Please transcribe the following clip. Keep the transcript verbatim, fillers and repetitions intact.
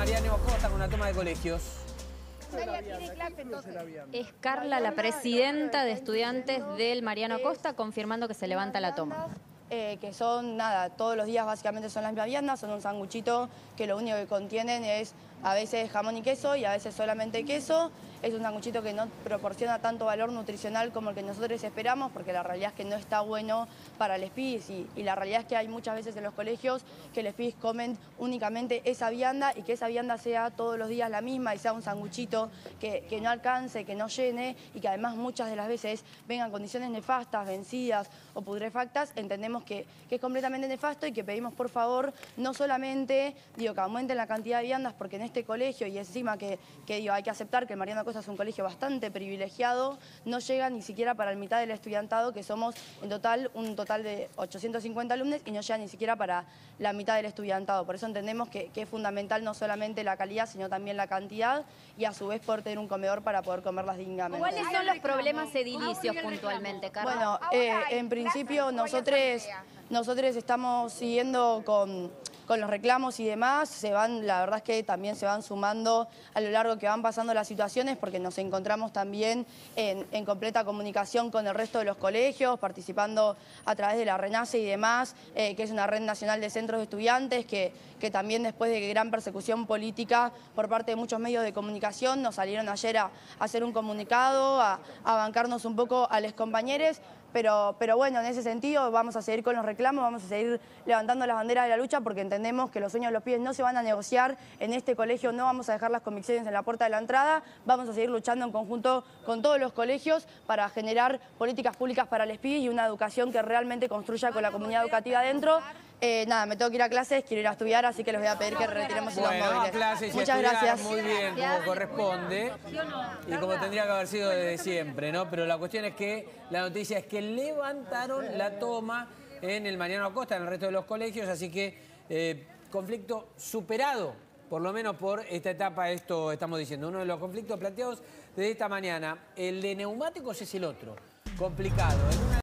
Mariano Acosta con la toma de colegios. Es Carla, la presidenta de estudiantes del Mariano Acosta, confirmando que se levanta la toma. Eh, que son, nada, todos los días básicamente son las mismas viandas, son un sanguchito que lo único que contienen es a veces jamón y queso y a veces solamente queso. Es un sanguchito que no proporciona tanto valor nutricional como el que nosotros esperamos, porque la realidad es que no está bueno para los pibes y, y la realidad es que hay muchas veces en los colegios que los pibes comen únicamente esa vianda y que esa vianda sea todos los días la misma y sea un sanguchito que, que no alcance, que no llene y que además muchas de las veces vengan condiciones nefastas, vencidas o putrefactas. Entendemos que, que es completamente nefasto y que pedimos por favor no solamente digo, que aumenten la cantidad de viandas, porque en este colegio y encima que, que digo, hay que aceptar que el Mariano Acosta es un colegio bastante privilegiado, no llega ni siquiera para la mitad del estudiantado, que somos en total un total de ochocientos cincuenta alumnos y no llega ni siquiera para la mitad del estudiantado. Por eso entendemos que, que es fundamental no solamente la calidad, sino también la cantidad y a su vez poder tener un comedor para poder comerlas dignamente. ¿Cuáles son los problemas edilicios puntualmente, Carla? Bueno, eh, en principio nosotros, nosotros estamos siguiendo con... con los reclamos y demás, se van, la verdad es que también se van sumando a lo largo que van pasando las situaciones, porque nos encontramos también en, en completa comunicación con el resto de los colegios, participando a través de la RENACE y demás, eh, que es una red nacional de centros de estudiantes, que, que también después de gran persecución política por parte de muchos medios de comunicación, nos salieron ayer a, a hacer un comunicado, a, a bancarnos un poco a los compañeros. Pero, pero bueno, en ese sentido vamos a seguir con los reclamos, vamos a seguir levantando las banderas de la lucha porque entendemos que los sueños de los pibes no se van a negociar. En este colegio no vamos a dejar las convicciones en la puerta de la entrada, vamos a seguir luchando en conjunto con todos los colegios para generar políticas públicas para los pibes y una educación que realmente construya con la comunidad educativa adentro. Eh, nada, me tengo que ir a clases, quiero ir a estudiar, así que les voy a pedir que retiremos bueno, los móviles. A clases y Muchas a gracias. Muy bien, como corresponde y como tendría que haber sido desde siempre, ¿no? Pero la cuestión es que la noticia es que levantaron la toma en el Mariano Acosta, en el resto de los colegios, así que eh, conflicto superado, por lo menos por esta etapa, esto estamos diciendo. Uno de los conflictos planteados desde esta mañana, el de neumáticos es el otro, complicado.